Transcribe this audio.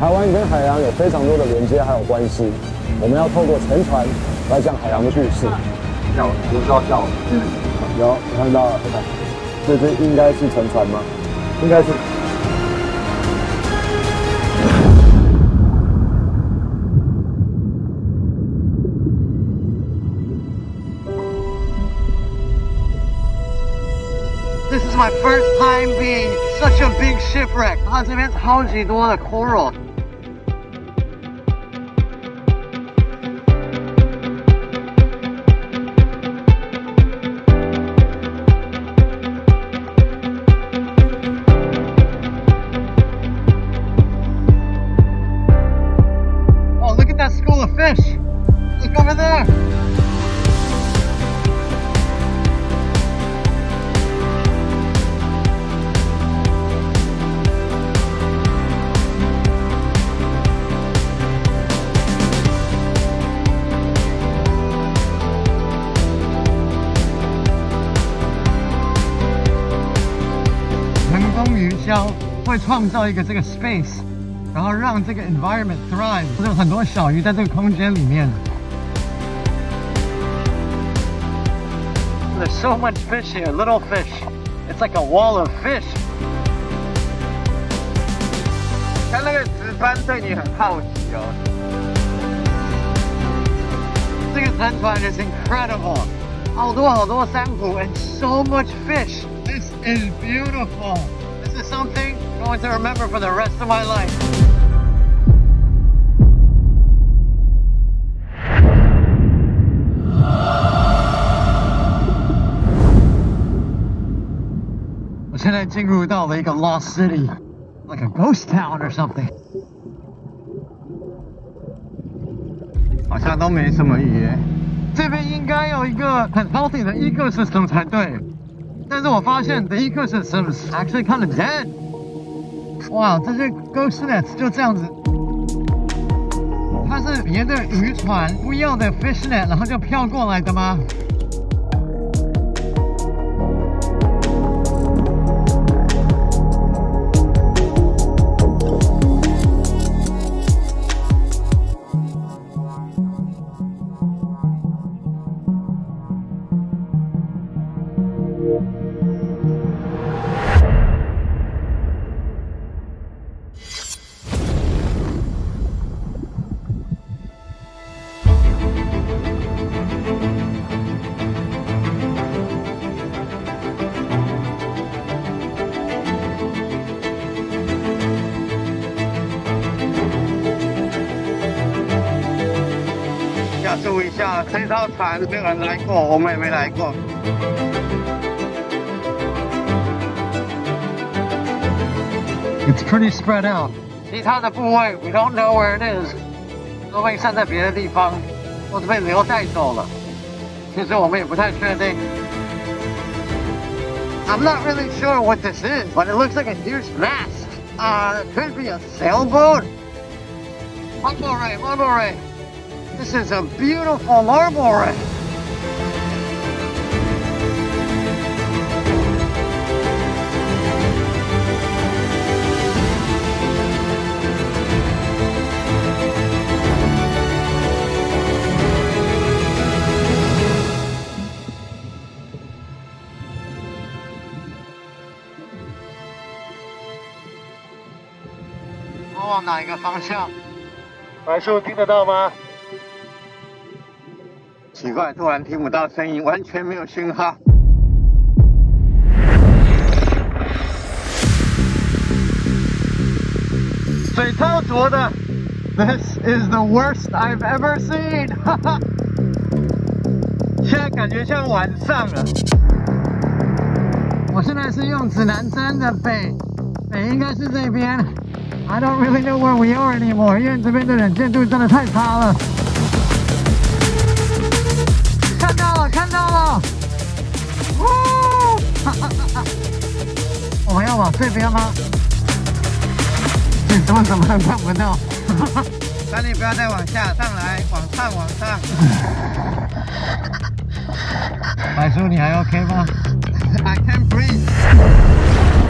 台湾跟海洋有非常多的连接还有关系，我们要透过沉船来讲海洋的故事。 有知道叫？ 有看到了，这只应该是沉船吗？应该是。 This is my first time being such a big shipwreck. 它这边超级多的 coral。Oh, look at that school of fish. Look over there. It 会创造一个这个 space， 然后让这个 environment thrive， 有很多小鱼在这个空间里面。There's so much fish here, little fish. It's like a wall of fish. 看那个石斑对你很好奇哦。 这个沉船 is incredible， 好多珊瑚 and so much fish. This is beautiful. This is something I'm going to remember for the rest of my life. 我现在进入到了一个 lost city, like a ghost town or something. 好像都没什么鱼耶。这边应该有一个很 healthy 的 ecosystem 才对。但是我发现 the ecosystem is actually kind of dead. 哇，这些 ghost nets 就这样子，它是别的渔船不要的 fish net， 然后就飘过来的吗？注意一下，这艘船没有人来过，我们也没来过。It's pretty spread out. 其他的部位 we don't know where it is， 都被散在别的地方，或者被流带走了。其实我们也不太确定。I'm not really sure what this is, but it looks like a huge mast. It could be a sailboat. Marble ray, marble ray. This is a beautiful marble ray.我往哪一个方向？白树听得到吗？奇怪，突然听不到声音，完全没有讯号。水超浊的 ，This is the worst I've ever seen 现在感觉像晚上了。我现在是用指南针的北应该是这边。I don't really know where we are anymore， 因为这边的能见度真的太差了。看到了，我们要往这边吗？你怎么看不到？那你不要再往下，上来，往上。白叔，你还 OK 吗？I can't breathe。